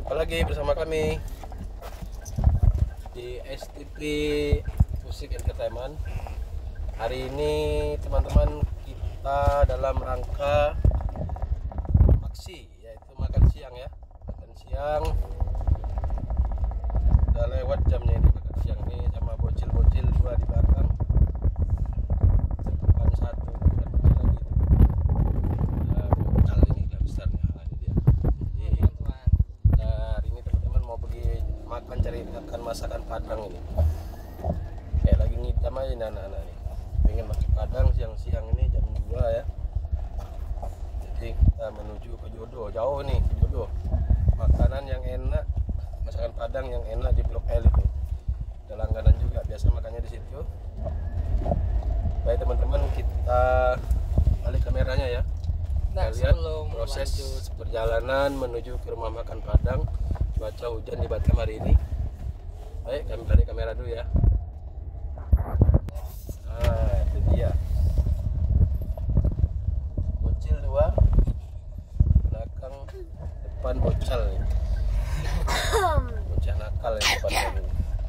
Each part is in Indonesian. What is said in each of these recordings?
Lagi bersama kami di STP Musik Entertainment. Hari ini teman-teman kita dalam rangka aksi, yaitu makan siang ya. Makan siang udah lewat jamnya ini, makan siang ini sama bocil-bocil dua di belakang. Depan satu, depan bocil lagi. Bocil ini gak besar nih, ini dia. Jadi hari ini teman-teman mau pergi makan, cari makan masakan Padang ini. Kayak lagi ngidam aja nih anak-anak nih. Pengen makan Padang siang-siang ini jam 2 ya. Jadi kita menuju ke Jodoh, jauh nih ke Jodoh. Makanan yang enak, masakan Padang yang enak di Blok L itu. Ada langganan juga, biasa makannya di situ. Baik teman-teman, kita balik kameranya ya. Nah, Kita lihat sebelum proses lanjut perjalanan menuju ke rumah makan Padang. Cuaca hujan di Batam hari ini. Baik, kami balik kamera dulu ya. Nah, itu dia. Bocil dua, belakang, depan bocil nih. Bocah nakal yang depan ini.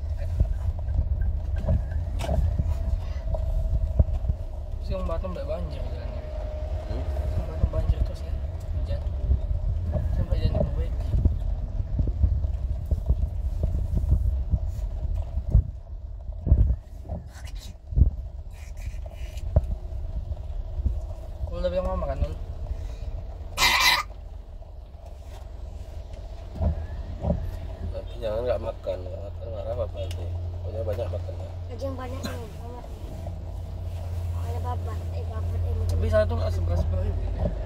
Siang Batam sampai banjir jalannya. Siang Batam banjir terus ya, hujan sampai jalan diperbaiki. Lu udah bilang mau makan dulu? Nanti jangan nggak makan marah apa nanti. Pokoknya banyak makan ya. Aja yang banyak nih, banyak. Ada babat, babat ini. Tapi satu nggak sebelas ribu.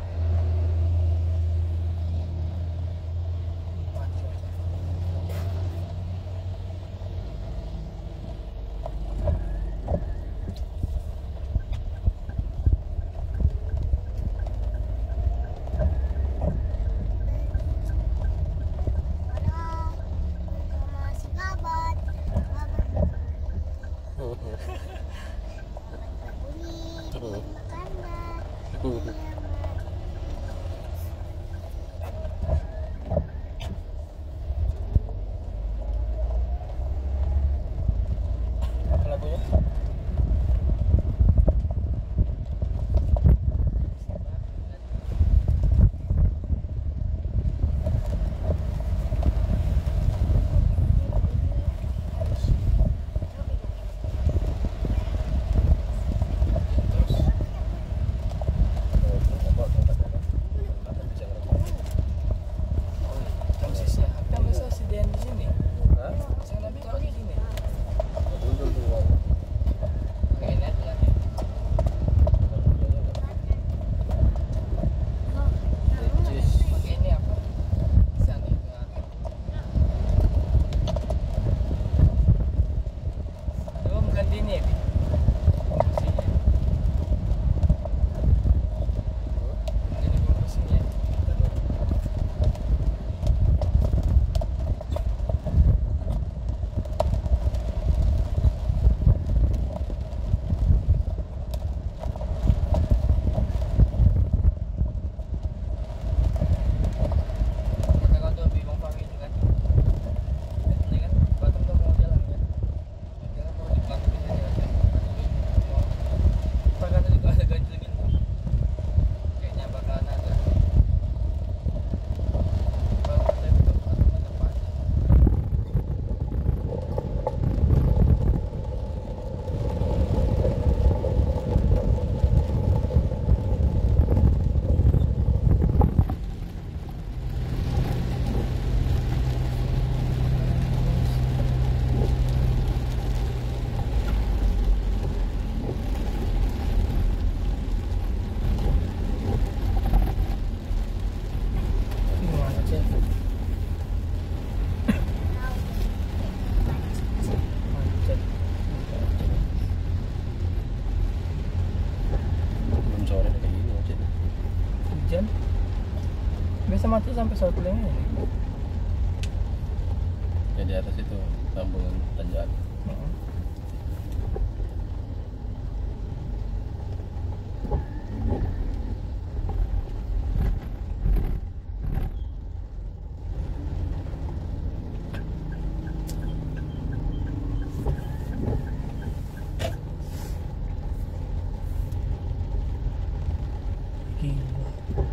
Masih babat, babat beli makanan. Apa lagunya? Biasa mati sampai sore ini. Ya di atas itu sambungan tanjakan. Gila.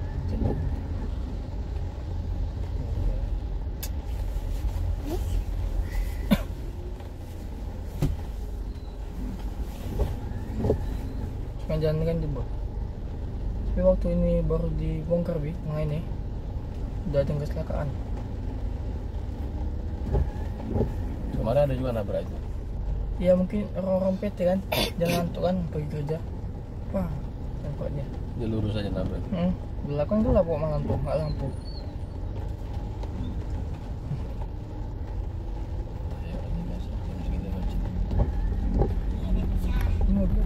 Sekarang jalan kan jebol. Tapi waktu ini baru dibongkar bi, yang ini udah ada kecelakaan. Kemarin ada juga nabrak itu. Ya mungkin orang-orang PT kan, jalan ngantuk kan pergi kerja. Wah, nampaknya. Dia lurus aja nabrak. Belakang gelap kok malam tuh, nggak lampu. Ayo, ini biasa. Jam segini macet. Ini mobil.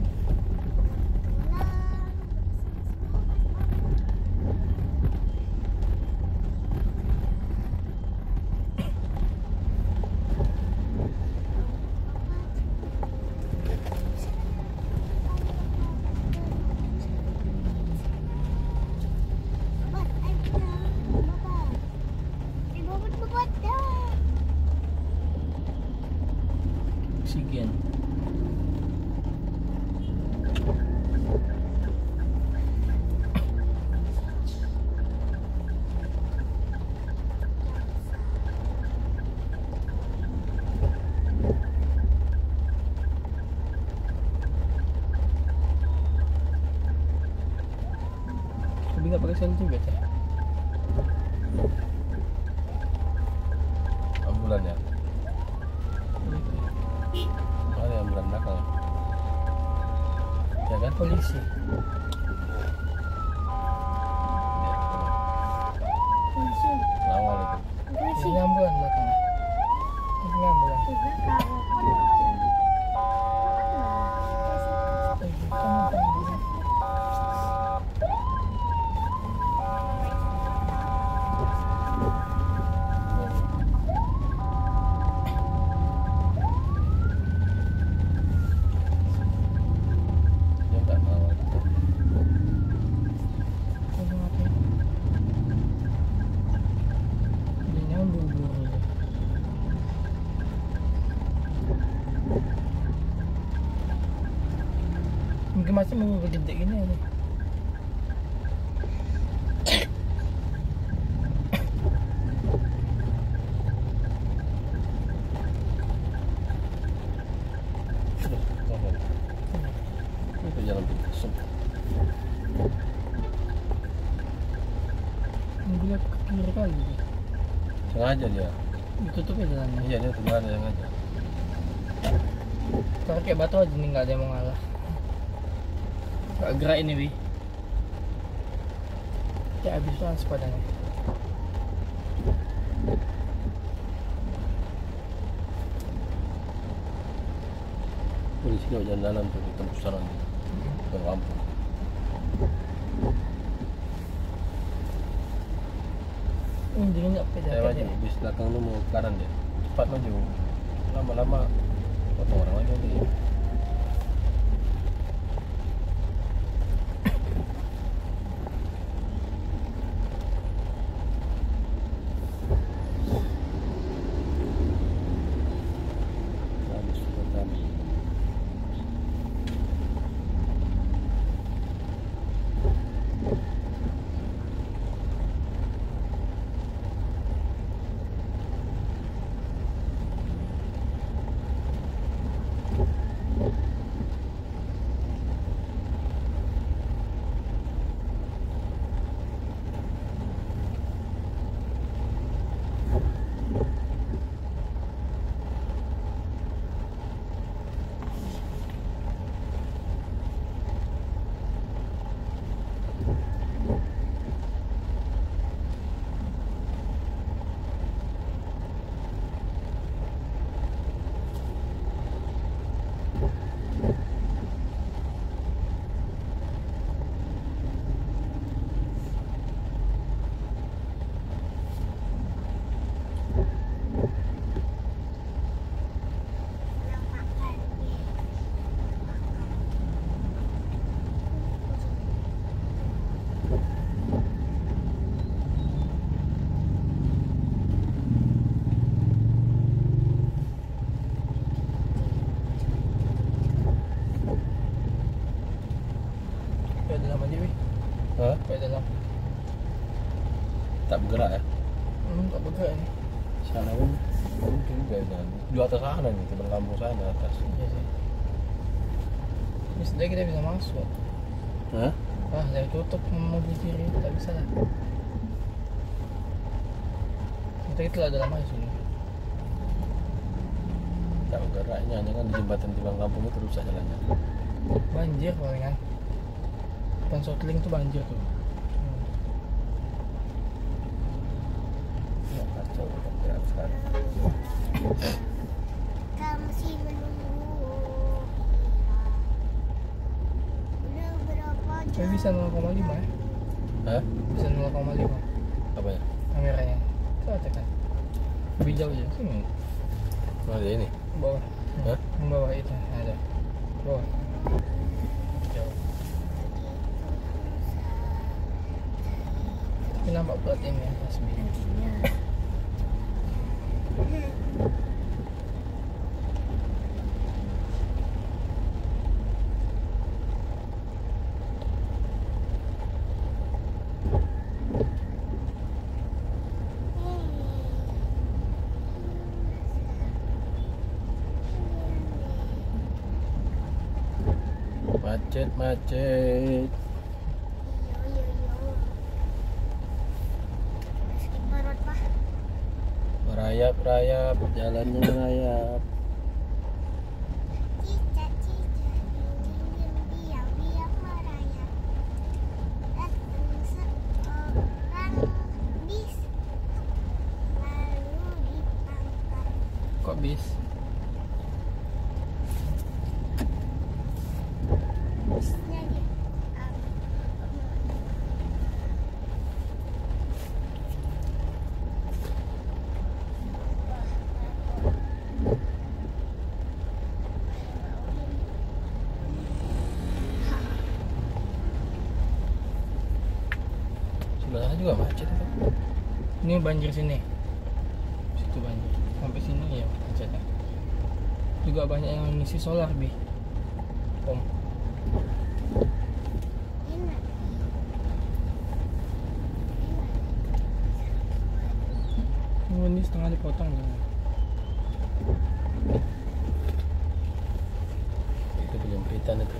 Oksigen. Tapi nggak pakai sel juga ya? Ambulan ya. Ada ambulan belakang. Ya kan? Polisi. Lawal itu. Ini ambulan belakang. Ini ambulan. Dia nggak lawal. Ini buru-buru aja. Mungkin masih mau gede gini ya nih. Itu jalan pintas. Mobilnya ke kiri kali. Sengaja dia. Ditutup ya jalannya. Iya dia sengaja sengaja. Karena kayak batu aja nih, nggak ada yang mau ngalah. Gak gerak ini bi. Ya habis lah sepadanya. Polisi kalau jalan-jalan tuh di tembus sana ke Lampung. Jadi nggak beda. Saya maju, bis belakang lu mau ke kanan dia. Cepat maju. Lama-lama potong orang lagi nanti. Habis program. Hah? Kayak dalam. Tak bergerak ya? Tak bergerak ini. Sana pun mungkin juga kan. Di atas sana nih, teman kampung sana atas. Iya sih. Tapi sedang kita bisa masuk. Hah? Ah, saya tutup mobil kiri, tak bisa lah. Kita lah dalam aja sini. Tak bergeraknya hanya kan di jembatan teman kampung itu rusak jalannya. Banjir palingan. Depan Sotling tuh banjir tuh. Ya kacau, tak gerak sekali. Kita masih menunggu. Udah berapa Tapi jam? bisa 0,5 ya? Hah? Bisa 0,5 Apa ya? kameranya. Coba tekan. Lebih jauh ya, sini. Oh ada ini? Bawah. Hah? Yang bawah itu ada. Bawah. Jauh. Tapi nampak plat ini ya, Tasbih. Macet. Skip parot pak. Merayap, jalannya merayap. Cicak, diam merayap. Datang seorang bis, lalu dipangkat. Kok bis? Bisnya dia. Sebelahnya juga macet itu. Ini banjir sini. Situ banjir. Sampai sini ya macetnya. Juga banyak yang ngisi solar bi. Om. Enak. Ini setengah dipotong gitu. Itu penyempitan itu.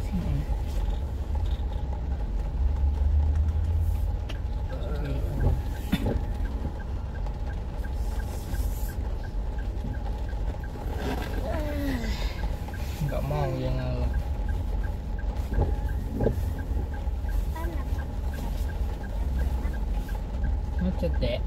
Nggak mau yang ngalah. Panas. Macet dek.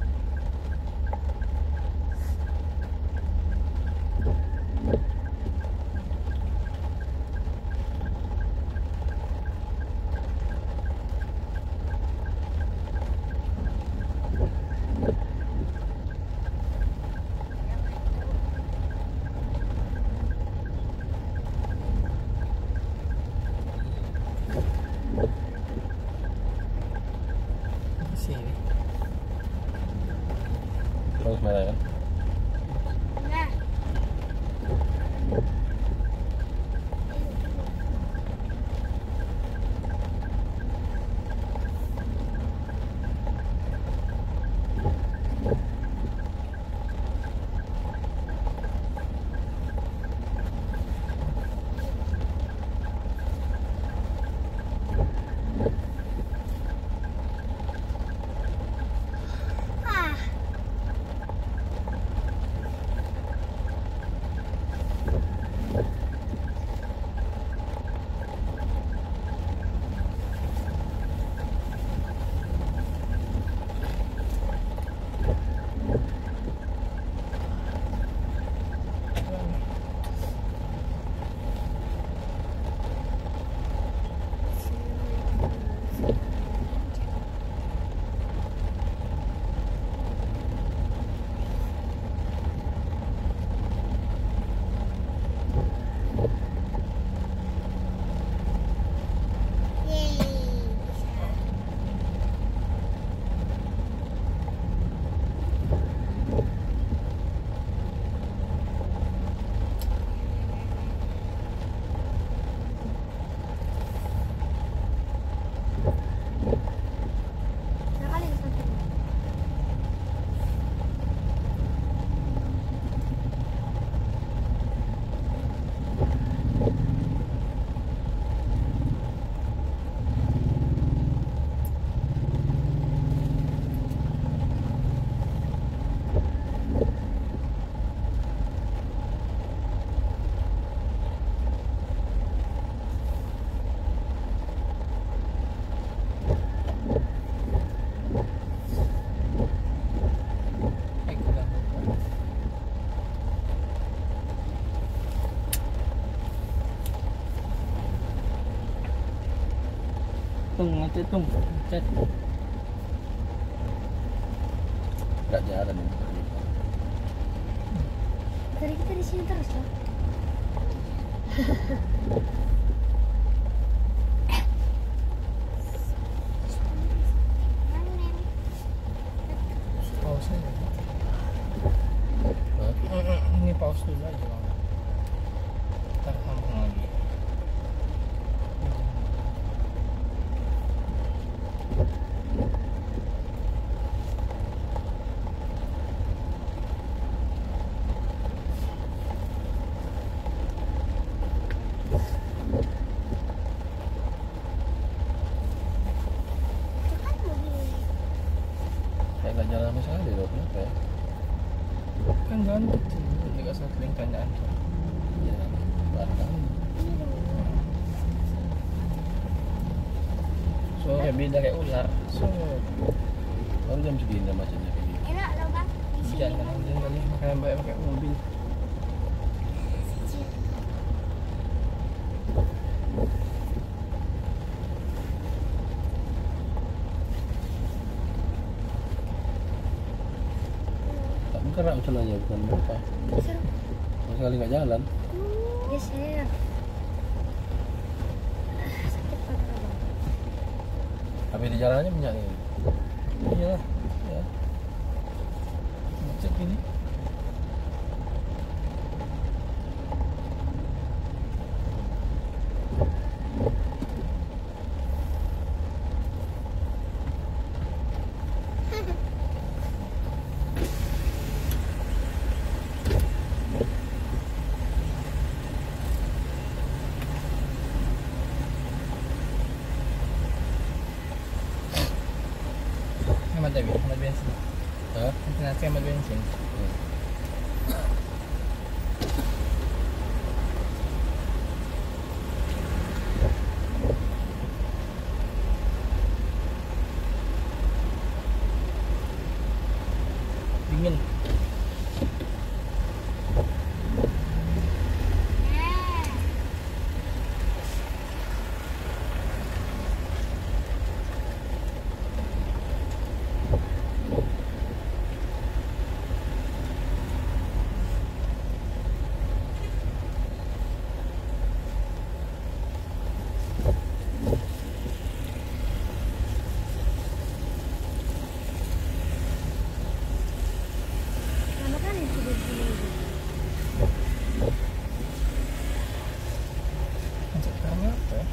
Sini. Terus merah kan? Nah. Ah. nanti tung chat. Nggak jalan ini. Tadi kita di sini terus loh. Pause aja. Ini pause dulu aja bang. Ntar sambung lagi. Itu kan mobil. Kayak nggak jalan sama sekali loh, kenapa ya? Kan jalan kecil, juga settling tanyaan. Iya, batang. Ini dong. Sore beda kayak ular. Baru jam segini macetnya kayak gitu. Enak loh bang. Di sini Jangan kan. hujan kali, makanya banyak pakai mobil. Tak bergerak celanya bukan berapa. Seru. Sama sekali nggak jalan. Geser. Sakit pada bang. Tapi di jalannya banyak nih. Iyalah, Ya. macet ini. Hemat tapi, hemat bensin. Hah? Nanti hemat bensin. Dingin. Lama kan itu di sini. Macet karena apa ya?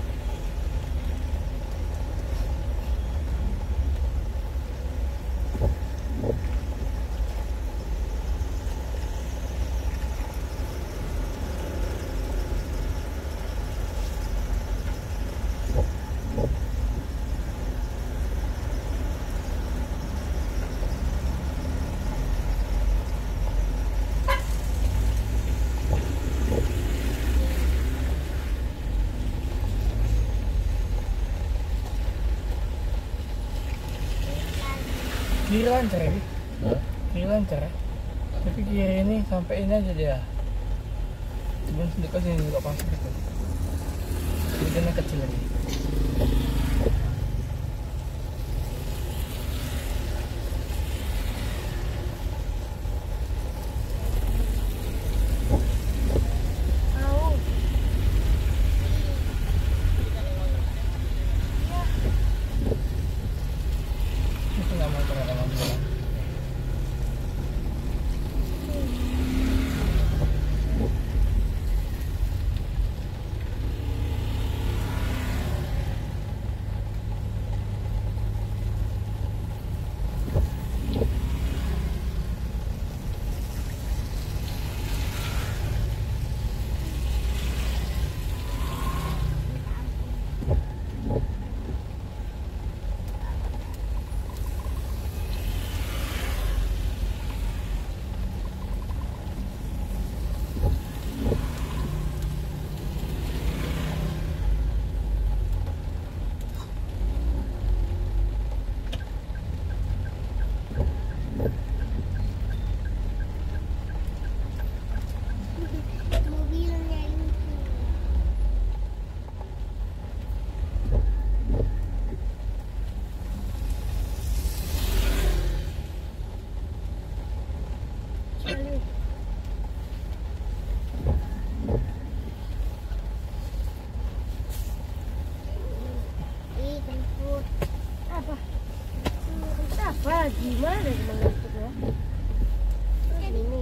Kiri lancar ya, Bi? Hah? Kiri lancar ya? Tapi kiri ini sampai ini aja dia. Cuman dekat sini juga pasir itu. Kemudian kecil lagi. Mau. Itu nggak mau ternyata mobil. gimana dari mengantuknya? Ini.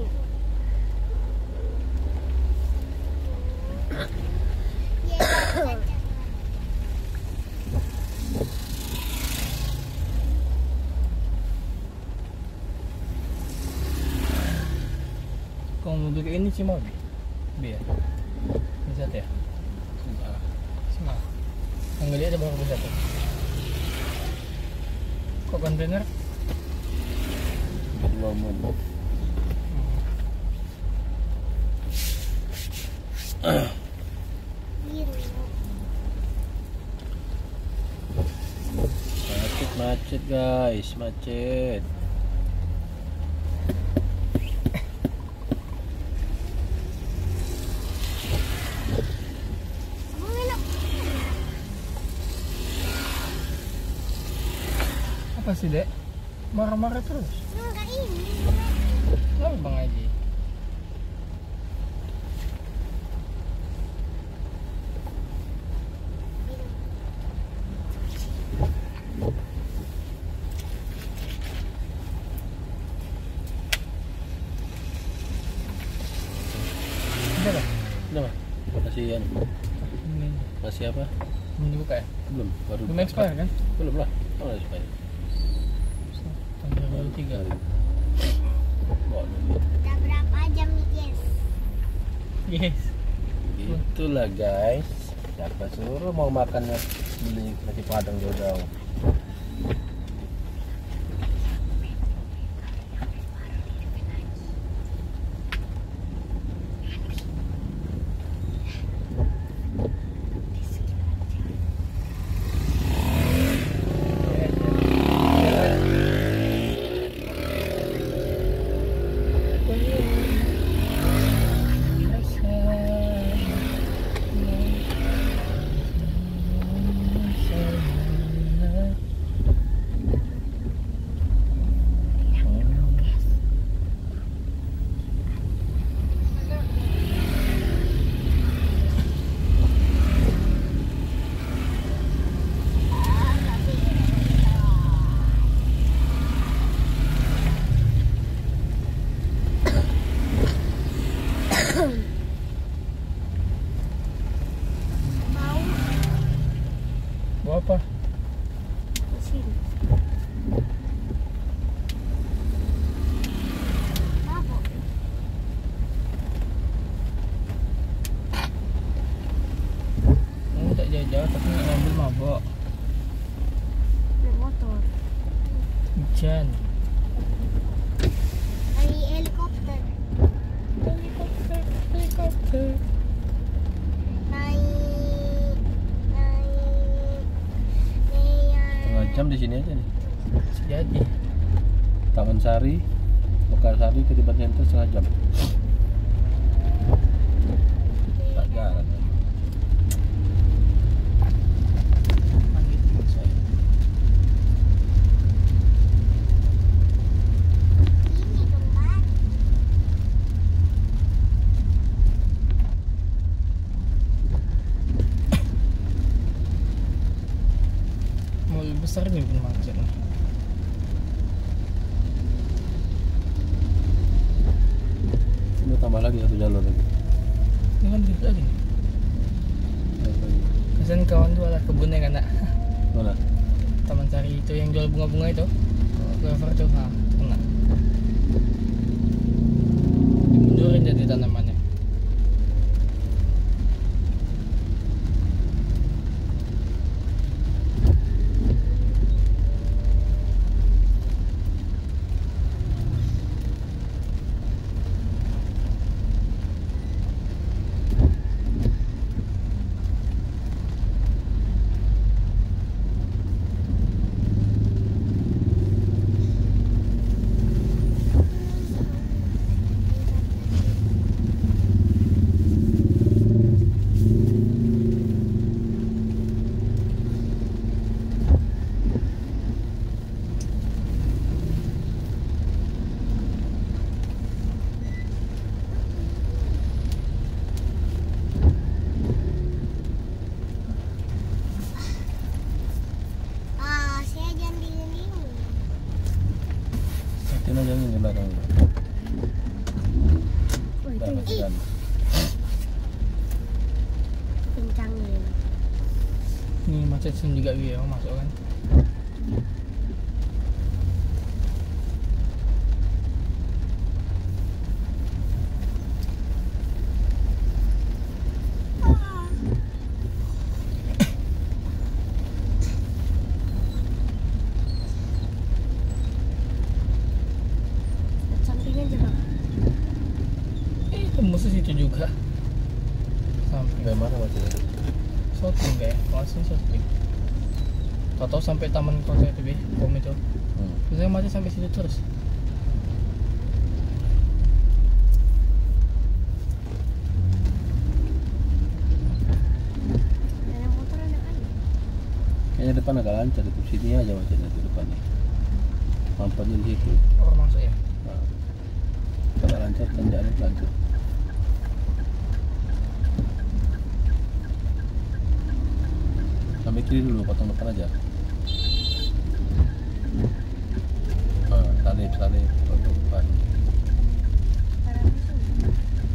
Kau mau duduk ini sih mau bi ya? Bisa ya? Enggak. Semua. Yang gede ada berapa bisa tuh? Kok kontainer? Dua mun. Biru. Macet guys, macet. Apa sih dek? Marah-marah terus? Enggak ini. Kenapa Bang Haji? Udah lah, Udah mah. Masih ini masih apa? belum dibuka ya? Belum, baru Belum expire kan? Belum lah. Kalau expire. Tanggal 23. Bawa dulu. Udah berapa jam nih, guys? Yes. Itulah guys. Siapa suruh mau makan beli nasi padang jauh-jauh. Mau Bawa apa? mesin. Apa? Kamu tak jauh-jauh tapi nggak ngambil mabok. Naik motor. Hujan. Dari helikopter. Helikopter. Naik Setengah jam di sini aja nih. Jadi Taman Sari, Mekarsari ke Tiban Center setengah jam. Tak jalan. ini kembar. mau lebih besar nih pun macet. Ini tambah lagi satu jalur lagi. Ini kan bisa lagi nih. Kasian kawan tuh alat kebunnya kan nak. Mana? Taman Sari itu yang jual bunga-bunga itu. Clover tuh, nah, kena. Dimundurin jadi tanamannya. Ikutin aja ini di belakang. Oh itu Dah masih jalan. kencangnya. Ini macet sini juga Bi, ya, masuk kan. Sampingan aja bang. Tembus situ juga. Sampai Kayak mana macetnya? shooting kayak, masih shooting. Tahu sampai taman kota itu Bi, kom itu. Biasanya macet sampai situ terus. Ada motor ada kan? Kayaknya depan agak lancar itu. Sini aja macetnya di depannya. Mampannya di situ. Orang masuk ya. Nah, kalau lancar tanjakannya lancar. Sampai kiri dulu, potong depan aja. Nah, salib, potong depan. Para musuh.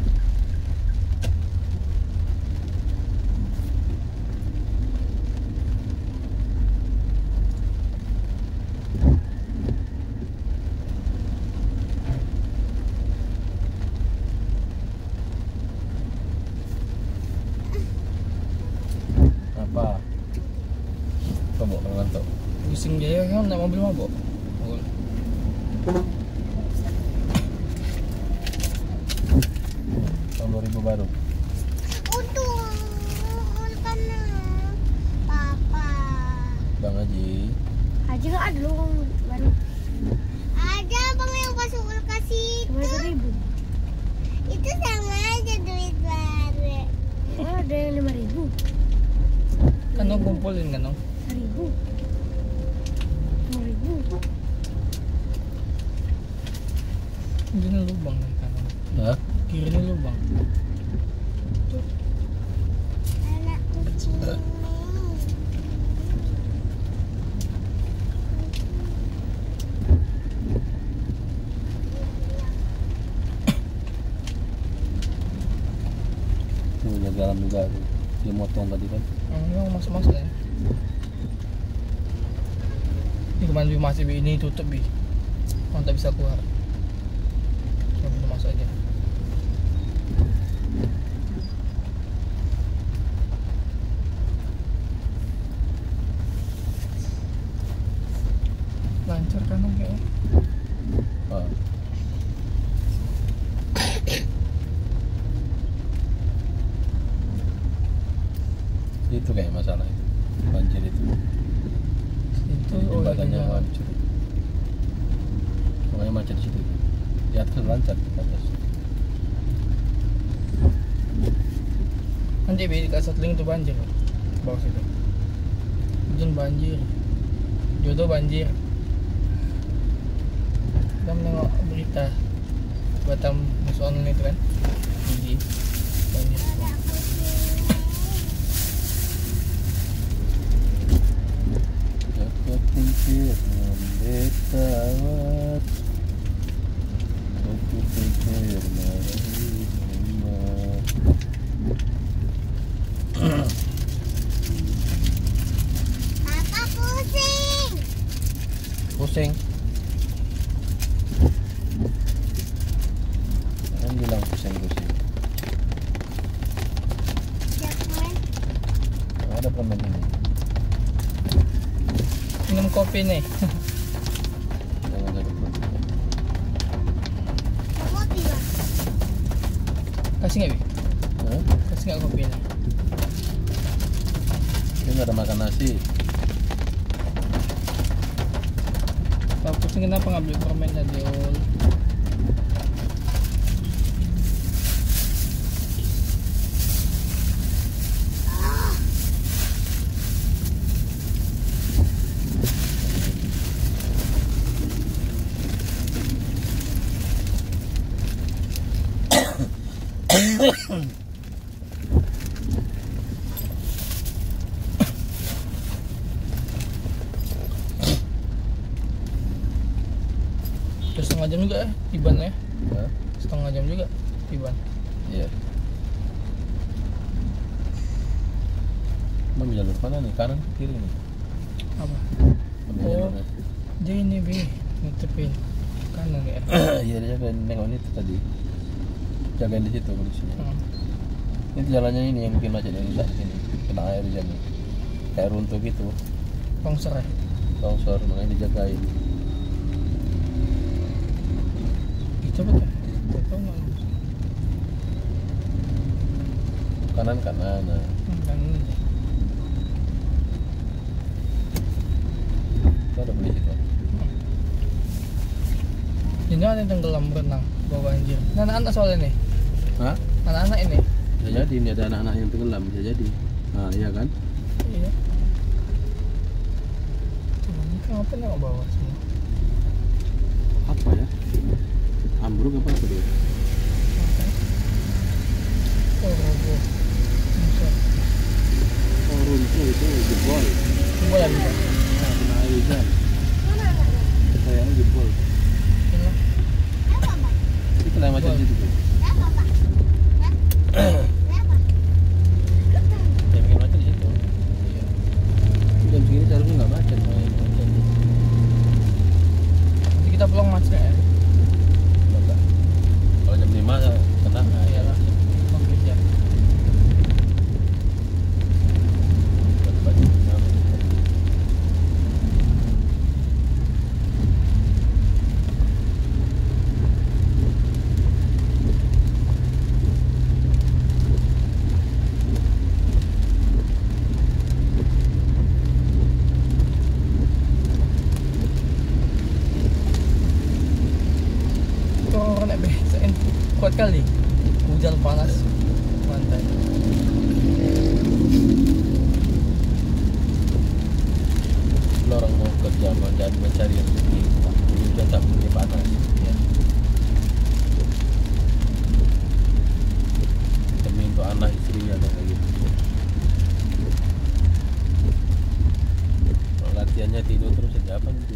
Apa? Kamu ngantuk. Pusing dia kan nak mobil mabuk. Oh, Tahun 2000 baru. Untung karena papa. Bang Haji. Haji nggak ada loh uang baru. Ada bang yang masuk kulkas itu. 5.000. Itu sama aja duit baru. Oh ada yang 5.000. kan lo kumpulin kan lo. 1.000. 5.000. Ini lubang nih kanan. Hah? Kiri ini lubang. Anak kucing. Tuh jaga alam juga tuh. Dia motong tadi kan. Ini mau masuk ya. Ini kemarin Bi masih Bi, ini tutup Bi. Orang tak bisa keluar. Cuma bisa masuk aja. Lancar kanan kayaknya. Ah. Itu kayak masalah itu. Banjir itu. Itu Jembatannya iya. hancur. Makanya macet di situ. Di atas lancar di atas. Nanti Bi dekat Settling itu banjir. Bawah situ. Hujan banjir. Jodoh banjir. Kita menengok berita Batam News Online itu kan. Jadi banjir. Jaga pikir membetawat. Aku pikir marahi umat. Papa pusing. Pusing. Jangan bilang pusing-pusing. Jangan. Ada permen ini. Minum kopi nih. Jangan ada permen. Kopi bang. Kasih nggak Bi? Hah? Kasih nggak kopi ini? Dia nggak ada makan nasi. Kalau pusing kenapa nggak beli permen tadi Ul? Udah setengah jam juga ya Tiban ya. Hah? Setengah jam juga Tiban. Iya. Emang jalur mana nih? Kanan ke kiri nih? Apa? Ambil Oh. jalurnya. Dia ini Bi ngutepin kanan ya. Iya dia jagain nengok itu tadi. Jagain di situ polisinya. Hmm. Ini jalannya ini yang bikin macet yang rusak ini. Kena air hujan nih. Kayak runtuh gitu. Longsor ya. Longsor makanya dijagain. Coba kan. Tahu nggak? Kanan. Nah. Kanan aja. Itu ada polisi tuh. Ini ada yang tenggelam berenang bawa banjir. Nah, anak-anak soalnya nih. Hah? Anak-anak ini. Bisa jadi ini ada anak-anak yang tenggelam bisa jadi. Nah iya kan? Iya. Cuma ini kenapa nggak bawa semua? Apa ya? Ambruk apa dia? Oh, roboh. Bisa. Oh runtuh itu jebol. Coba lagi Pak. Nah, kena air hujan. Kayaknya jebol. Ini. Itu kena macet situ tuh. Ya bikin macet di situ. Iya. Jam segini seharusnya nggak macet. Nanti kita pulang macet ya. Enggak. Kalau jam 5 kena nggak ya? Iyalah. Mau kerja. Orang naik besain kuat kali. Hujan panas. Mantai. Kalau orang mau kerja mencari rezeki, hujan tak boleh panas. Iya. Demi untuk anak istrinya atau kayak gitu. Kalau latihannya tidur terus jadi apa gitu?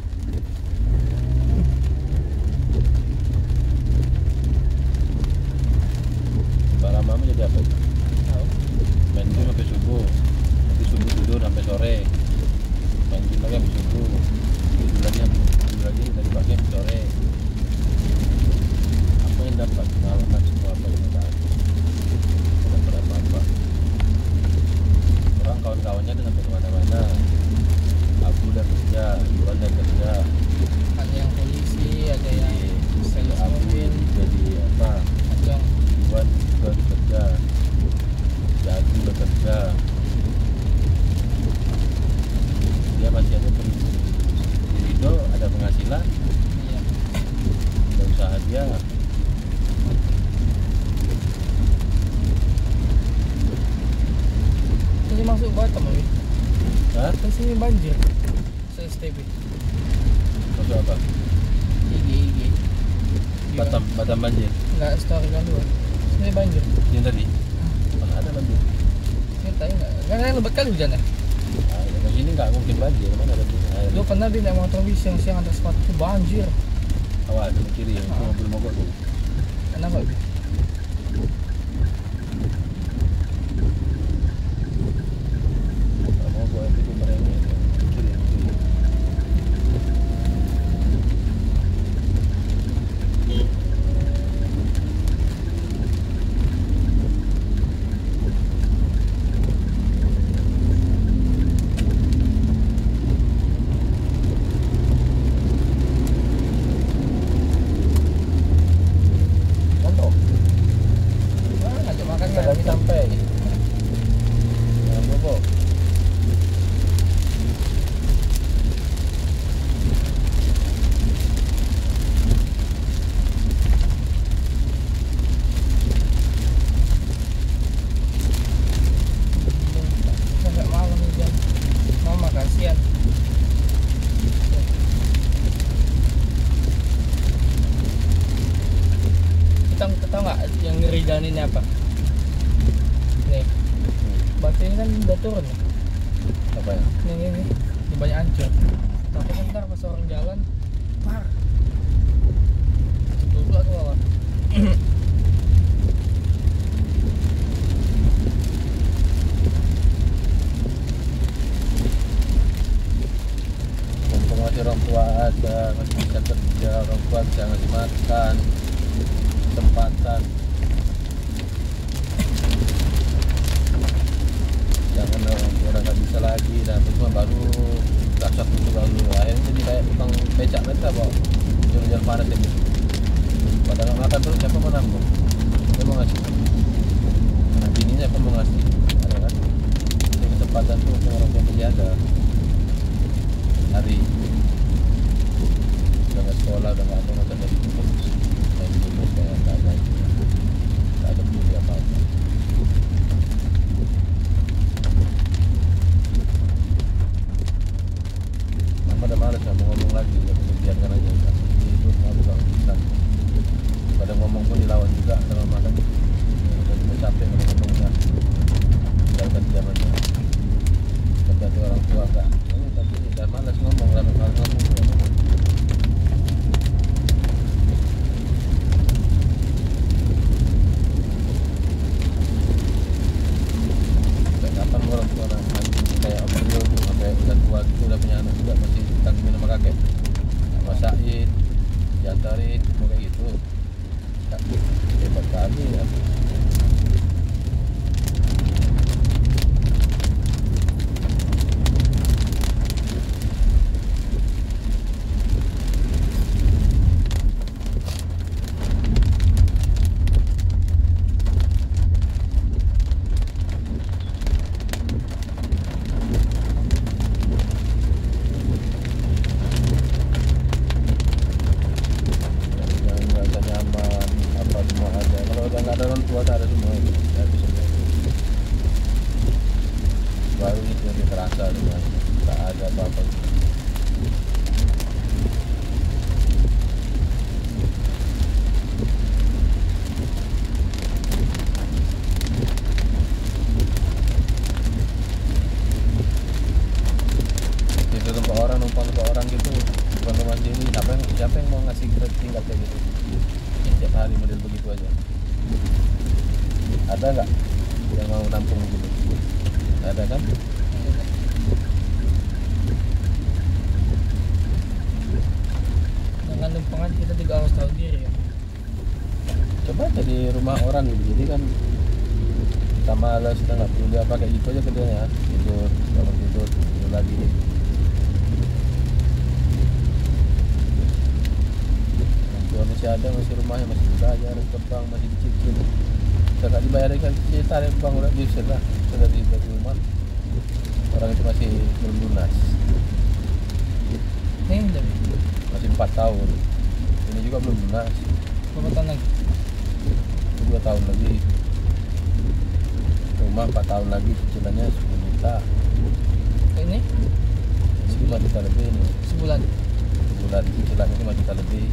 Mbak Mama jadi apa itu? Tahu. Main game sampai subuh, nanti subuh tidur sampai sore, main game lagi sampai subuh, tidur lagi dari pagi sampai sore. Apa yang dapat? Pengalaman semua apa yang dapat? Tidak dapat apa-apa. Orang kawan-kawannya udah sampai kemana-mana. Aku udah kerja, Duran udah kerja, Ada yang polisi, ada yang sales aku mobil, jadi apa? ada Duran juga kerja, Jagu udah kerja. Dia masih ada di Ridho ada penghasilan, iya. ada usaha dia. Ini masuk Batam Abi. Hah? Di sini banjir. STB. Masuk apa? IG. Batam banjir. Enggak story kan dua. Sini banjir. Yang tadi? Mana ada banjir? Ini tahu enggak? Kan lebat kali hujan ya. Nah, di sini nggak mungkin banjir. Mana ada air? Lu pernah di naik motor bis siang-siang ada sepatu banjir. Awas, di kiri itu mobil mogok tuh. Kenapa Bi? Kalau mogok itu merengek. Kiri. Mantap. Ngajak makan Kita kan? lagi sampai. Jangan mogok. Sampai malam hujan. Mama kasihan. Kita tahu nggak yang ngeri jalan ini apa? Nih, batu ini kan udah turun nih. Apa ya? Ini banyak hancur. Tapi kan ntar pas orang jalan, par. nggak ada, masih bisa kerja, orang tua bisa ngasih makan, kesempatan. Jangan orang tua udah nggak bisa lagi, dan itu baru cocok itu baru akhirnya jadi kayak tukang becak mereka bawa jual-jual panas ini. Padahal nggak makan terus siapa mau nanggung? Siapa mau ngasih? Nah bininya siapa mau ngasih? Ada kan? Jadi kesempatan tuh untuk orang tua menjaga. Hari udah nggak sekolah, udah nggak apa macam dari itu, main dulu kayak nggak ada peduli apa-apa. Mama udah males nggak mau ngomong lagi, udah biarkan aja udah itu mau buka urusan. Pada ngomong pun dilawan juga sama mama kan, udah juga capek kalau ngomongnya, tinggalkan diam aja. Tapi orang tua enggak, tapi udah malas ngomong, malas ngomong. Kapan orang tua kayak Om Rio tuh sampai udah tua gitu, udah punya anak juga masih tanggung sama kakek, masakin, diantarin, mau kayak gitu. Hebat kali ya. Baru itu yang terasa dengan tak ada apa-apa. Itu numpang tempat orang gitu, bukan rumah sini. Siapa yang mau ngasih kita tinggal kayak gitu? Setiap hari model begitu aja. Ada nggak yang mau nampung gitu? Ada kan? Dengan tumpangan kita juga harus tahu diri ya. Coba jadi rumah orang gitu, jadi kan kita malas, kita nggak perlu dia pakai gitu aja kerjanya, tidur, bangun tidur lagi. Orang tua masih ada, masih rumahnya masih dibayar, kebang masih dicicil. Tidak dibayar kan kita ada bang udah diusir lah, sudah di rumah. Orang itu masih belum lunas. Ini udah Masih 4 tahun. Ini juga belum lunas. berapa tahun lagi? 2 tahun lagi. Rumah 4 tahun lagi, cicilannya 10 juta. Ini 5 juta lebih ini. sebulan. Sebulan cicilannya 5 juta lebih.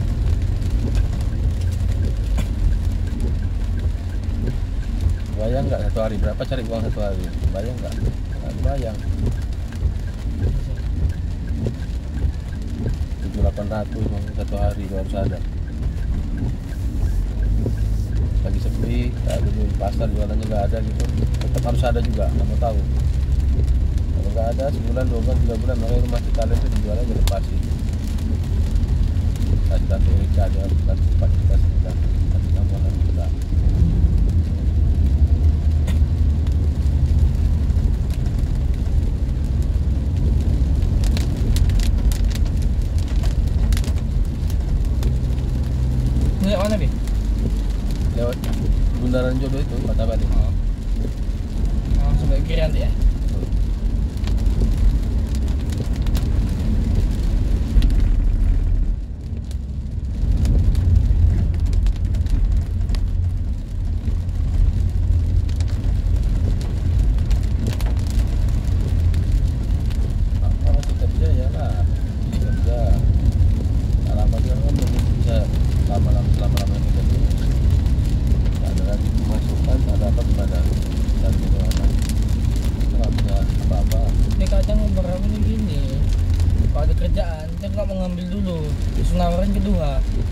Bayang nggak 1 hari berapa cari uang 1 hari? Bayang nggak? Nggak bayang. 700-800 uang 1 hari harus ada. Lagi sepi, tak ada di pasar jualannya nggak ada gitu. Tetap harus ada juga, nggak mau tahu. Kalau nggak ada sebulan, 2 bulan, 3 bulan, makanya rumah kita itu dijual aja lepasin. Kasih Tante Erika aja, kasih 4 juta sebulan, kasih kamu 6 juta. Ini mana Bi? Lewat bundaran Jodoh itu, Kota Bali. Langsung ke kiri nanti ya. Apa masih kerja ya lah, kerja. Tak lama juga kan belum bisa lama-lama ini kerja. Tak ada lagi pemasukan, tak ada apa gimana. Dan gimana? Nggak punya apa-apa. Ini kadang beberapa nih gini. Kalau ada kerjaan, dia nggak mau ngambil dulu. Terus nawarin kedua.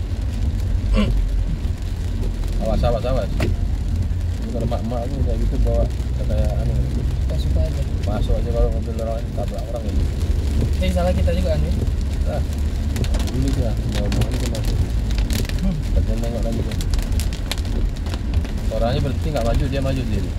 Awas. Ini kalau mak-mak ini kayak gitu bawa kayak anu, Kita suka aja. masuk aja kalau mobil orang tabrak orang ini. Jadi salah kita juga kan, Bi? Ah, dulu dia mau omongan itu masuk. Dan nengok lagi tuh. Orangnya berhenti nggak maju, dia maju sendiri.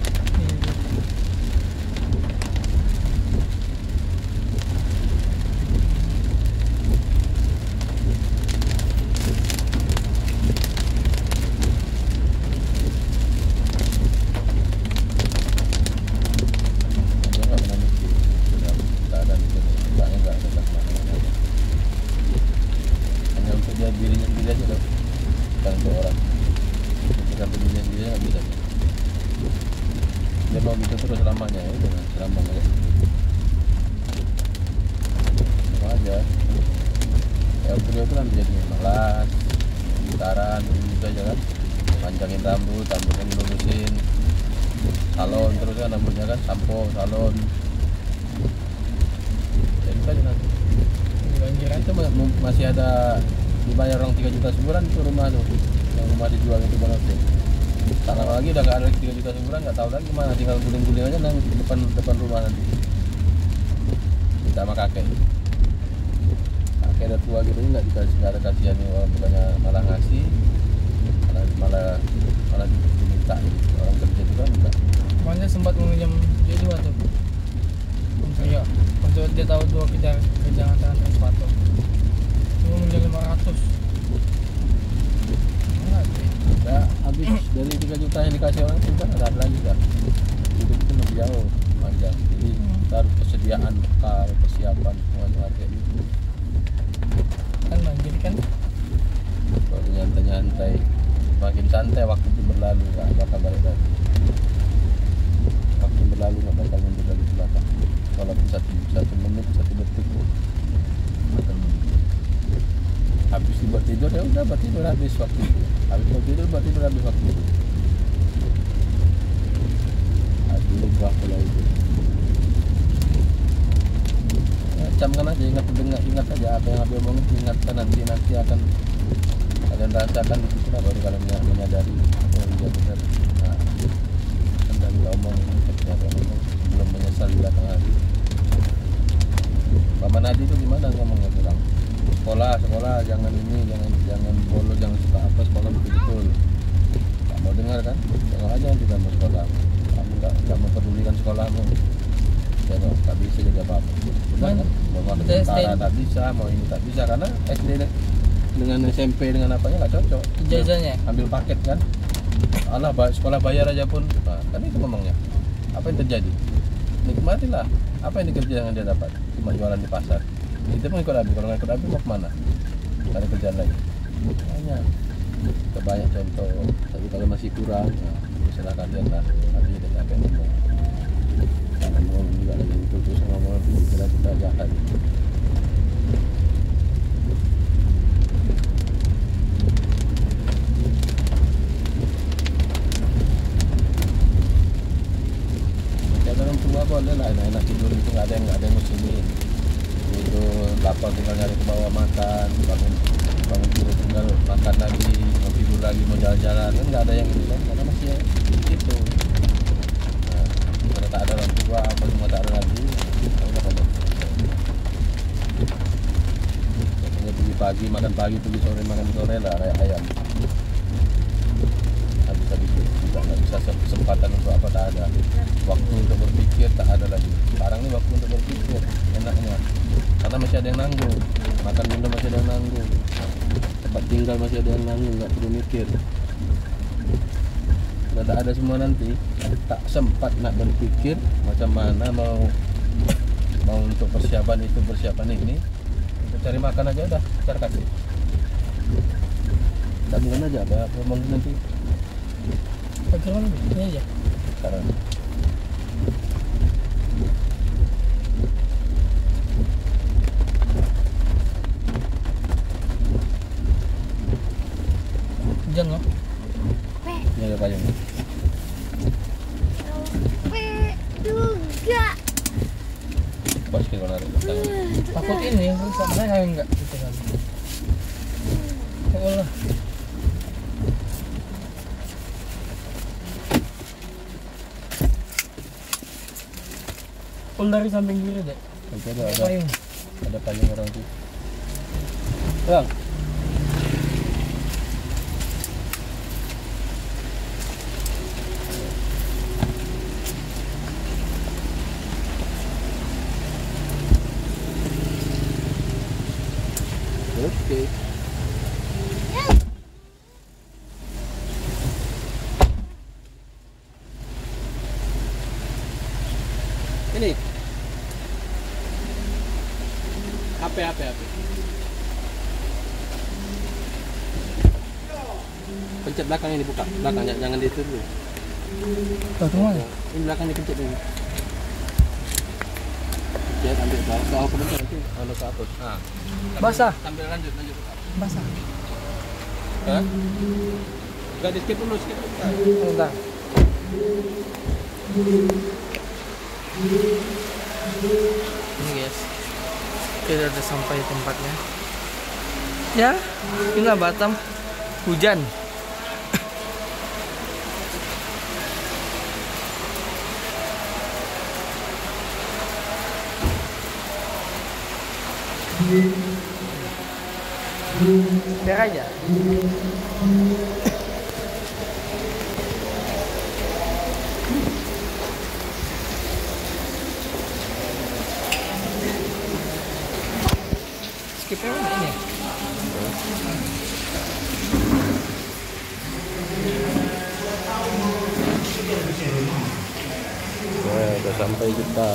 Dia nggak pernah mikir dalam keadaan itu, otaknya nggak ada kemana-mana. Hanya untuk dia dirinya sendiri aja loh, bukan untuk orang. Untuk dirinya sendiri nggak bisa. Dia mau gitu terus selamanya ya, dengan selamanya. Sama aja. Ya beliau itu kan jadi malas, gitaran, gitu aja kan. Panjangin rambutnya dilurusin, salon terus kan rambutnya kan, sampo, salon. Jadi aja nanti. Banjir Itu masih ada dibayar orang 3 juta sebulan itu rumah tuh, yang rumah dijual itu Bang Oke. Sekarang lagi udah nggak ada 3 juta sebulan, nggak tahu lagi mana, tinggal guling-guling aja nang depan rumah nanti. Minta sama kakek udah tua gitu, nggak dikasih, nggak ada kasihan nih, bukannya malah ngasih, malah diminta gitu. Orang kerja juga enggak. Makanya sempat meminjam dia juga tuh. Iya, untuk dia tahu dua kerjaan antaran sepatu. Cuma minjam 500. Udah habis dari 3 juta yang dikasih orang itu kan ada lagi kan. Hidup itu lebih jauh panjang. Jadi kita harus persediaan bekal, persiapan semuanya kayak gitu. Kan banjir kan. Kalau nyantai-nyantai, makin santai waktu itu berlalu, nggak bakal balik lagi. Waktu berlalu nggak bakal mundur lagi ke belakang. Kalau satu menit, 1 detik akan habis dibuat tidur, ya udah buat tidur habis waktu itu. Habis buat tidur habis waktu itu. Aduh, berapa lah itu. Ya, camkan aja, ingat aja apa yang Abi omongin, ingatkan nanti akan kalian rasakan di situ lah, baru kalian menyadari oh iya benar. Nah, kan dari omongin ternyata belum menyesal di belakang hari. Paman Adi itu gimana ngomongnya bilang? Sekolah jangan bolos, jangan suka apa, sekolah betul-betul. Gak mau dengar kan? Jangan aja nanti kamu sekolah. Kamu gak mempedulikan sekolahmu. Ya gak bisa jadi apa-apa. Benar kan? Mau masuk tentara tak bisa, mau ini tak bisa, karena SD dengan SMP dengan apanya gak cocok. Ijazahnya Ambil paket kan? Alah, sekolah bayar aja pun. Nah, kan itu ngomongnya. Apa yang terjadi? Nikmatilah. Apa yang dikerja yang dia dapat? Cuma jualan di pasar. Itu pun ikut Abi. Kalau nggak ikut Abi mau kemana? Nggak ada kerjaan lagi. Banyak. Banyak contoh. Tapi kalau masih kurang, nah, misalnya kalian lah. Abi udah capek ngomong. Jangan ngomong juga lagi itu terus ngomong kita jahat. Orang tua boleh lah enak tidur itu, nggak ada yang muslimin. Itu lapar tinggal nyari ke bawah makan, bangun tidur tinggal makan lagi, mau tidur lagi, mau jalan-jalan, kan nggak ada yang itu kan, karena masih itu. Nah, kalau tak ada orang tua, apa semua tak ada lagi, udah kan. Biasanya pergi pagi makan pagi, pergi sore makan sore lah, kayak ayam. Habis juga nggak bisa kesempatan untuk apa, tak ada. Waktu untuk berpikir tak ada lagi. Sekarang ini waktu untuk berpikir enaknya, karena masih ada yang nanggung, makan minum masih ada yang nanggung, tempat tinggal masih ada yang nanggung, nggak perlu mikir. Sudah tak ada semua nanti, tak sempat nak berpikir macam mana mau untuk persiapan itu persiapan ini. Untuk cari makan aja udah cari kasih. Tabungan aja apa ngomong nanti. Bagaimana ini aja Sekarang hujan loh. ini ada payung. Juga. Pas kita narik tangan. Takut ini yang rusak, mana yang enggak gitu kan. Ya Allah. Pul dari samping kiri deh. Itu Payung. ada payung orang tuh. Bang. Oke. Ini HP. Pencet belakang ini buka. Belakang jangan di itu dulu. Belakang mana? Ini belakang dipencet dulu. Pencet ambil bawah ke bawah nanti anu ke atas. Nah. Basah. Sambil lanjut. Basah. Hah? Enggak di skip dulu. Enggak. Ini guys, kita udah sampai tempatnya. Ya, inilah Batam. Hujan. Biar aja. Skipnya mana ini? Nah, udah sampai kita.